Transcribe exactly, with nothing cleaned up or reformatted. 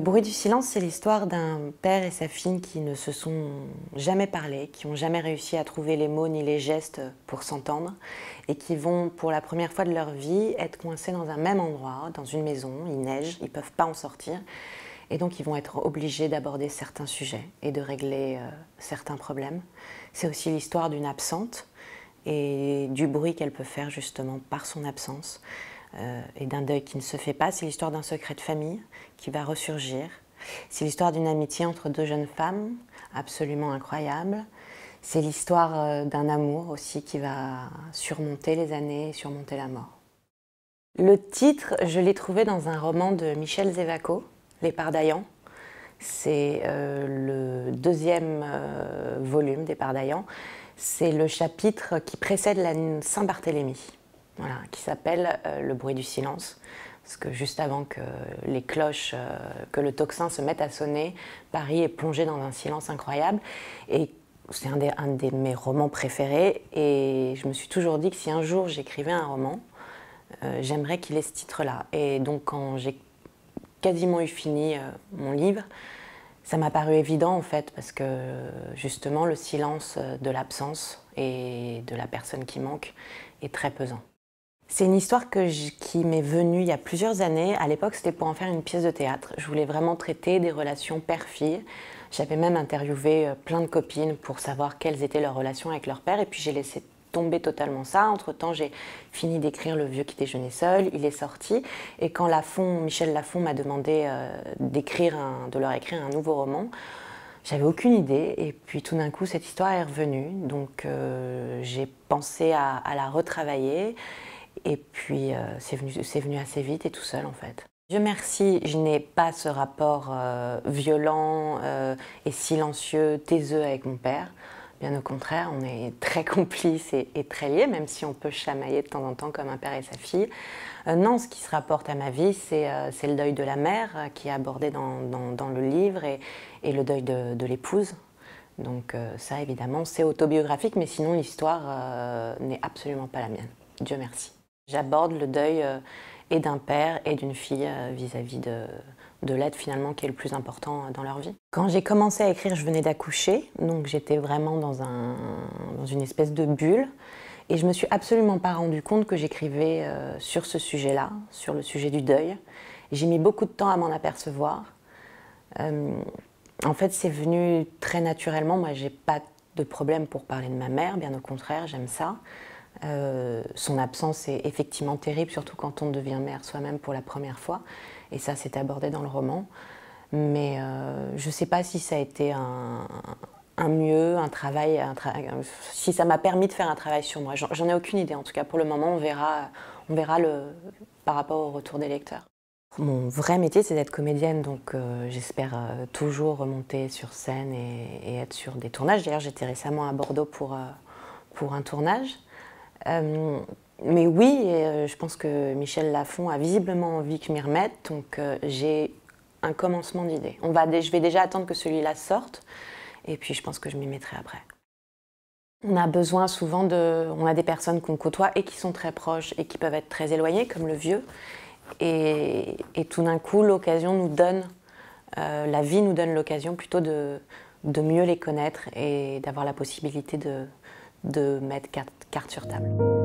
bruit du silence, c'est l'histoire d'un père et sa fille qui ne se sont jamais parlé, qui n'ont jamais réussi à trouver les mots ni les gestes pour s'entendre et qui vont, pour la première fois de leur vie, être coincés dans un même endroit, dans une maison, il neige, ils ne peuvent pas en sortir et donc ils vont être obligés d'aborder certains sujets et de régler euh, certains problèmes. C'est aussi l'histoire d'une absente et du bruit qu'elle peut faire justement par son absence. Euh, et d'un deuil qui ne se fait pas. C'est l'histoire d'un secret de famille qui va ressurgir. C'est l'histoire d'une amitié entre deux jeunes femmes, absolument incroyable. C'est l'histoire euh, d'un amour aussi qui va surmonter les années et surmonter la mort. Le titre, je l'ai trouvé dans un roman de Michel Zévaco, Les Pardaillans. C'est euh, le deuxième euh, volume des Pardaillans. C'est le chapitre qui précède la Saint-Barthélemy. Voilà, qui s'appelle euh, Le bruit du silence, parce que juste avant que les cloches, euh, que le tocsin se mette à sonner, Paris est plongé dans un silence incroyable. Et c'est un, un de mes romans préférés, et je me suis toujours dit que si un jour j'écrivais un roman, euh, j'aimerais qu'il ait ce titre-là. Et donc quand j'ai quasiment eu fini euh, mon livre, ça m'a paru évident en fait, parce que justement le silence de l'absence et de la personne qui manque est très pesant. C'est une histoire que je, qui m'est venue il y a plusieurs années. À l'époque, c'était pour en faire une pièce de théâtre. Je voulais vraiment traiter des relations père-fille. J'avais même interviewé plein de copines pour savoir quelles étaient leurs relations avec leur père. Et puis j'ai laissé tomber totalement ça. Entre-temps, j'ai fini d'écrire Le vieux qui déjeunait seul. Il est sorti. Et quand Lafon, Michel Lafon m'a demandé euh, d'écrire un, de leur écrire un nouveau roman, j'avais aucune idée. Et puis tout d'un coup, cette histoire est revenue. Donc euh, j'ai pensé à, à la retravailler. Et puis, euh, c'est venu, c'est venu assez vite et tout seul, en fait. Dieu merci, je n'ai pas ce rapport euh, violent euh, et silencieux, taiseux avec mon père. Bien au contraire, on est très complices et, et très liés, même si on peut chamailler de temps en temps comme un père et sa fille. Euh, non, ce qui se rapporte à ma vie, c'est euh, le deuil de la mère euh, qui est abordé dans, dans, dans le livre et, et le deuil de, de l'épouse. Donc euh, ça, évidemment, c'est autobiographique, mais sinon l'histoire euh, n'est absolument pas la mienne. Dieu merci. J'aborde le deuil euh, et d'un père et d'une fille euh, vis-à-vis de, de l'aide finalement qui est le plus important dans leur vie. Quand j'ai commencé à écrire, je venais d'accoucher, donc j'étais vraiment dans, un, dans une espèce de bulle et je me suis absolument pas rendu compte que j'écrivais euh, sur ce sujet-là, sur le sujet du deuil. J'ai mis beaucoup de temps à m'en apercevoir. Euh, en fait, c'est venu très naturellement. Moi, j'ai pas de problème pour parler de ma mère, bien au contraire, j'aime ça. Euh, son absence est effectivement terrible, surtout quand on devient mère soi-même pour la première fois. Et ça, c'est abordé dans le roman. Mais euh, je ne sais pas si ça a été un, un mieux, un travail, un tra si ça m'a permis de faire un travail sur moi. J'en ai aucune idée, en tout cas. Pour le moment, on verra, on verra le, par rapport au retour des lecteurs. Mon vrai métier, c'est d'être comédienne, donc euh, j'espère euh, toujours remonter sur scène et, et être sur des tournages. D'ailleurs, j'étais récemment à Bordeaux pour, euh, pour un tournage. Euh, mais oui, et, euh, je pense que Michel Lafon a visiblement envie que je m'y remette, donc euh, j'ai un commencement d'idée. Je vais déjà attendre que celui-là sorte, et puis je pense que je m'y mettrai après. On a besoin souvent de... On a des personnes qu'on côtoie et qui sont très proches et qui peuvent être très éloignées, comme le vieux. Et, et tout d'un coup, l'occasion nous donne, euh, la vie nous donne l'occasion plutôt de, de mieux les connaître et d'avoir la possibilité de, de mettre carte, carte sur table.